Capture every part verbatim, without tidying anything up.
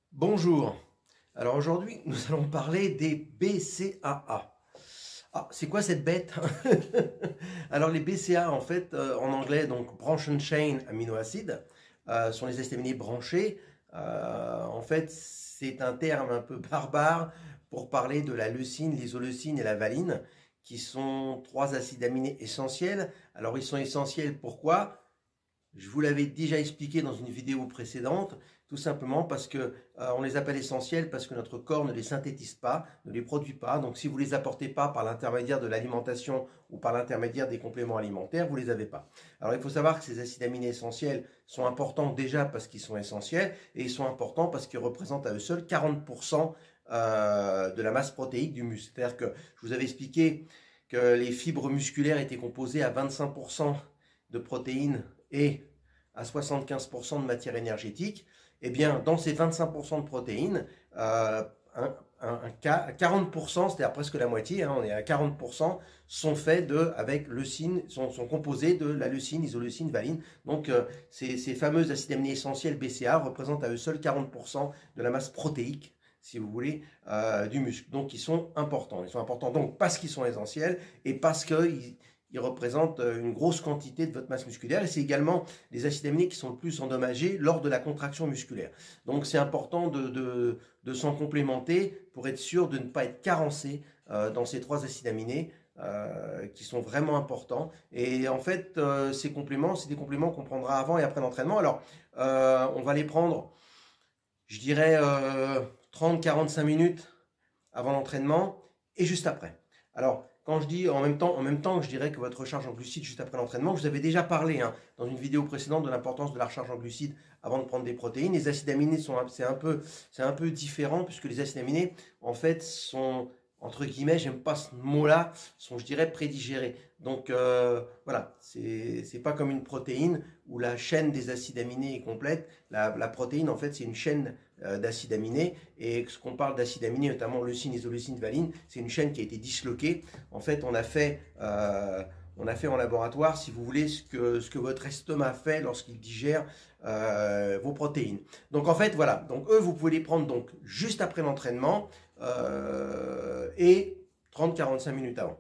Bonjour. Alors aujourd'hui, nous allons parler des B C A A. Ah, c'est quoi cette bête? Alors les B C A A, en fait, euh, en anglais, donc branch and chain amino acides, euh, sont les acides aminés branchés. Euh, en fait, c'est un terme un peu barbare pour parler de la leucine, l'isoleucine et la valine, qui sont trois acides aminés essentiels. Alors ils sont essentiels pourquoi? Je vous l'avais déjà expliqué dans une vidéo précédente, tout simplement parce que euh, on les appelle essentiels parce que notre corps ne les synthétise pas, ne les produit pas. Donc si vous ne les apportez pas par l'intermédiaire de l'alimentation ou par l'intermédiaire des compléments alimentaires, vous ne les avez pas. Alors il faut savoir que ces acides aminés essentiels sont importants déjà parce qu'ils sont essentiels et ils sont importants parce qu'ils représentent à eux seuls quarante pour cent euh, de la masse protéique du muscle. C'est-à-dire que je vous avais expliqué que les fibres musculaires étaient composées à vingt-cinq pour cent de protéines et à soixante-quinze pour cent de matière énergétique, eh bien, dans ces vingt-cinq pour cent de protéines, euh, un, un, un quarante pour cent, c'est-à-dire presque la moitié, hein, on est à quarante pour cent, sont faits de, avec leucine, sont, sont composés de la leucine, isoleucine, valine. Donc, euh, ces, ces fameux acides aminés essentiels B C A A représentent à eux seuls quarante pour cent de la masse protéique, si vous voulez, euh, du muscle. Donc, ils sont importants. Ils sont importants donc parce qu'ils sont essentiels et parce qu'ils ils représentent une grosse quantité de votre masse musculaire et c'est également les acides aminés qui sont le plus endommagés lors de la contraction musculaire. Donc c'est important de, de, de s'en complémenter pour être sûr de ne pas être carencé euh, dans ces trois acides aminés euh, qui sont vraiment importants. Et en fait, euh, ces compléments, c'est des compléments qu'on prendra avant et après l'entraînement. Alors, euh, on va les prendre, je dirais, euh, trente à quarante-cinq minutes avant l'entraînement et juste après. Alors, quand je dis en même temps, en même temps, je dirais que votre recharge en glucides juste après l'entraînement, je vous avais déjà parlé hein, dans une vidéo précédente de l'importance de la recharge en glucides avant de prendre des protéines. Les acides aminés sont c'est un peu c'est un peu différent puisque les acides aminés en fait sont entre guillemets, j'aime pas ce mot-là, sont je dirais prédigérés. Donc euh, voilà, c'est c'est pas comme une protéine où la chaîne des acides aminés est complète. La, la protéine en fait c'est une chaîne euh, d'acides aminés et ce qu'on parle d'acides aminés, notamment leucine, isoleucine, valine, c'est une chaîne qui a été disloquée. En fait, on a fait, euh, on a fait en laboratoire, si vous voulez, ce que, ce que votre estomac fait lorsqu'il digère euh, vos protéines. Donc en fait, voilà. Donc eux, vous pouvez les prendre donc juste après l'entraînement euh, et trente à quarante-cinq minutes avant.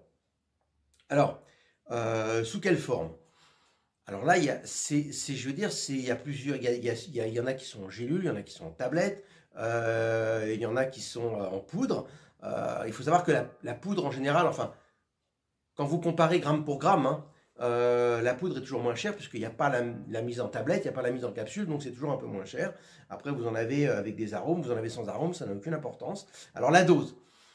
Alors, euh, sous quelle forme? Alors là, il y a, c'est, c'est, je veux dire, c'est, il y a plusieurs, il y, a, il, y a, il y en a qui sont en gélules, il y en a qui sont en tablettes, euh, il y en a qui sont en poudre. Euh, il faut savoir que la, la, poudre en général, enfin, quand vous comparez gramme pour gramme, hein, euh, la poudre est toujours moins chère puisqu'il n'y a pas la, la, mise en tablette, il n'y a pas la mise en capsule, donc c'est toujours un peu moins cher. Après, vous en avez avec des arômes, vous en avez sans arômes, ça n'a aucune importance. Alors la dose.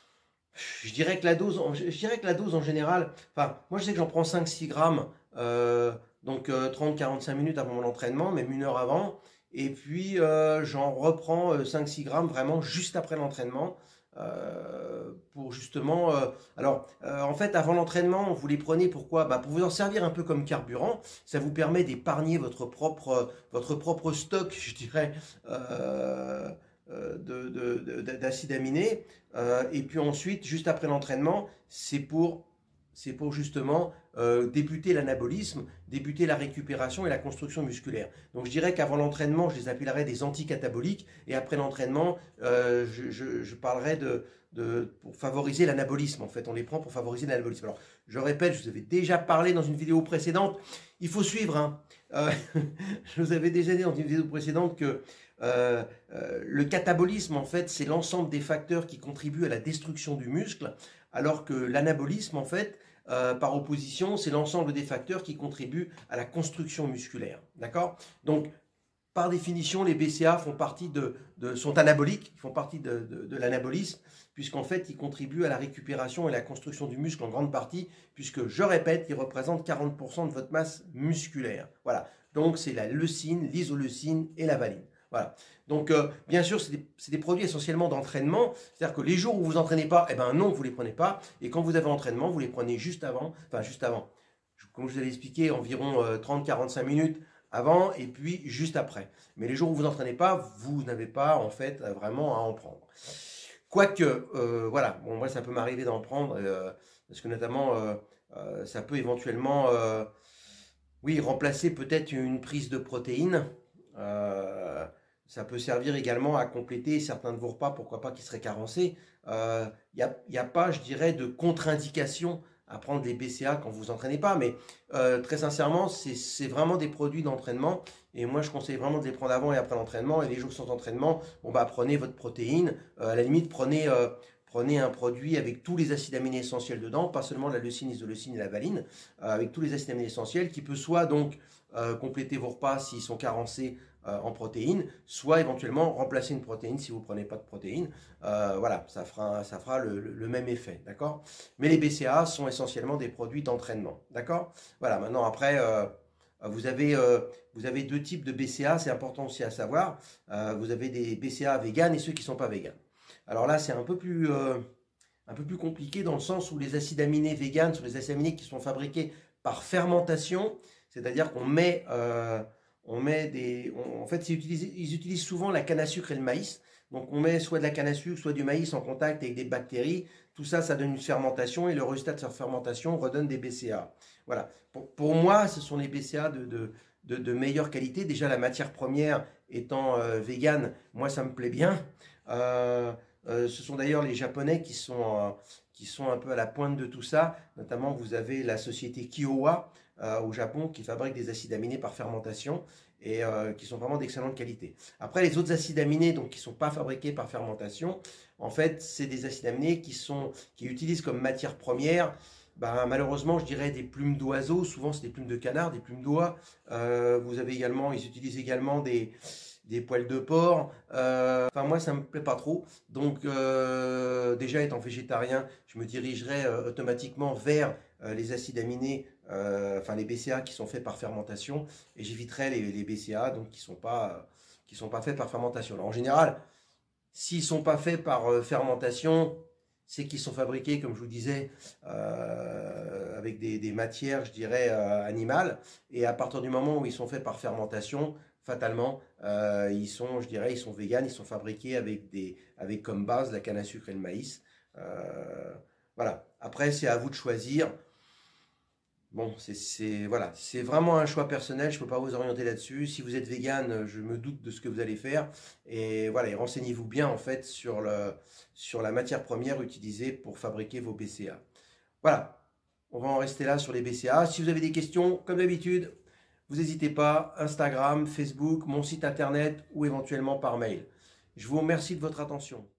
Je dirais que la dose, je dirais que la dose en général, enfin, moi je sais que j'en prends cinq à six grammes, euh, donc euh, trente à quarante-cinq minutes avant mon entraînement, même une heure avant, et puis euh, j'en reprends euh, cinq à six grammes vraiment juste après l'entraînement, euh, pour justement, euh, alors euh, en fait avant l'entraînement, vous les prenez pourquoi? Bah, pour vous en servir un peu comme carburant, ça vous permet d'épargner votre propre, votre propre stock, je dirais, euh, euh, de, de, de, d'acides aminés. Euh, et puis ensuite, juste après l'entraînement, c'est pour, c'est pour justement euh, débuter l'anabolisme, débuter la récupération et la construction musculaire. Donc je dirais qu'avant l'entraînement, je les appellerais des anticataboliques, et après l'entraînement, euh, je, je, je, parlerai de, de pour favoriser l'anabolisme. En fait, on les prend pour favoriser l'anabolisme. Alors, je répète, je vous avais déjà parlé dans une vidéo précédente. Il faut suivre. Hein. Euh, je vous avais déjà dit dans une vidéo précédente que euh, euh, le catabolisme, en fait, c'est l'ensemble des facteurs qui contribuent à la destruction du muscle, alors que l'anabolisme, en fait, euh, par opposition, c'est l'ensemble des facteurs qui contribuent à la construction musculaire. D'accord? Donc, par définition, les B C A font partie de, de sont anaboliques, ils font partie de, de, de l'anabolisme, puisqu'en fait, ils contribuent à la récupération et la construction du muscle en grande partie, puisque, je répète, ils représentent quarante pour cent de votre masse musculaire. Voilà. Donc, c'est la leucine, l'isoleucine et la valine. Voilà. Donc, euh, bien sûr, c'est des, des, produits essentiellement d'entraînement. C'est-à-dire que les jours où vous vous entraînez pas, eh ben non, vous les prenez pas. Et quand vous avez entraînement, vous les prenez juste avant. Enfin, juste avant. Comme je vous avais expliqué, environ euh, trente à quarante-cinq minutes avant et puis juste après. Mais les jours où vous n'entraînez pas, vous n'avez pas en fait vraiment à en prendre. Quoique, euh, voilà, bon, moi ça peut m'arriver d'en prendre, euh, parce que notamment, euh, euh, ça peut éventuellement, euh, oui, remplacer peut-être une prise de protéines. Euh, Ça peut servir également à compléter certains de vos repas, pourquoi pas qui seraient carencés. Il euh, n'y a, y a pas, je dirais, de contre-indication à prendre des B C A A quand vous vous entraînez pas, mais euh, très sincèrement, c'est vraiment des produits d'entraînement, et moi je conseille vraiment de les prendre avant et après l'entraînement, et les jours sans entraînement, bon bah prenez votre protéine, euh, à la limite prenez, euh, prenez un produit avec tous les acides aminés essentiels dedans, pas seulement la leucine, l'isoleucine et la valine, euh, avec tous les acides aminés essentiels, qui peut soit donc euh, compléter vos repas s'ils sont carencés euh, en protéines, soit éventuellement remplacer une protéine si vous ne prenez pas de protéines. Euh, voilà, ça fera, ça fera le, le, le même effet, d'accord? Mais les B C A A sont essentiellement des produits d'entraînement, d'accord? Voilà, maintenant après, euh, vous, avez, euh, vous avez deux types de B C A A, c'est important aussi à savoir. Euh, vous avez des B C A A véganes et ceux qui ne sont pas véganes. Alors là, c'est un peu plus... Euh, un peu plus compliqué dans le sens où les acides aminés véganes sont les acides aminés qui sont fabriqués par fermentation, c'est-à-dire qu'on met, euh, on met des... On, en fait, ils utilisent, ils utilisent souvent la canne à sucre et le maïs. Donc on met soit de la canne à sucre, soit du maïs en contact avec des bactéries. Tout ça, ça donne une fermentation et le résultat de cette fermentation redonne des B C A A. Voilà. Pour, pour moi, ce sont les B C A A de, de, de, de meilleure qualité. Déjà, la matière première étant euh, végane, moi, ça me plaît bien. Euh, Euh, ce sont d'ailleurs les Japonais qui sont, euh, qui sont un peu à la pointe de tout ça. Notamment, vous avez la société Kiowa euh, au Japon qui fabrique des acides aminés par fermentation et euh, qui sont vraiment d'excellente qualité. Après, les autres acides aminés donc, qui ne sont pas fabriqués par fermentation, en fait, c'est des acides aminés qui, sont, qui utilisent comme matière première ben, malheureusement, je dirais des plumes d'oiseaux. Souvent, c'est des plumes de canard, des plumes d'oie. Euh, vous avez également, ils utilisent également des, des poils de porc. Euh, enfin, moi, ça me plaît pas trop. Donc, euh, déjà, étant végétarien, je me dirigerai euh, automatiquement vers euh, les acides aminés, euh, enfin les B C A A qui sont faits par fermentation, et j'éviterai les, les B C A A donc qui sont pas, qui sont pas faits par fermentation. Alors, en général, s'ils sont pas faits par euh, fermentation, c'est qu'ils sont fabriqués, comme je vous disais, euh, avec des, des matières, je dirais, euh, animales. Et à partir du moment où ils sont faits par fermentation, fatalement, euh, ils sont, je dirais, ils sont véganes, ils sont fabriqués avec, des, avec comme base la canne à sucre et le maïs. Euh, voilà. Après, c'est à vous de choisir. Bon, c'est voilà, c'est vraiment un choix personnel, je ne peux pas vous orienter là-dessus. Si vous êtes vegan, je me doute de ce que vous allez faire. Et voilà, et renseignez-vous bien en fait sur, le, sur la matière première utilisée pour fabriquer vos B C A A. Voilà, on va en rester là sur les B C A A. Si vous avez des questions, comme d'habitude, vous n'hésitez pas, Instagram, Facebook, mon site internet ou éventuellement par mail. Je vous remercie de votre attention.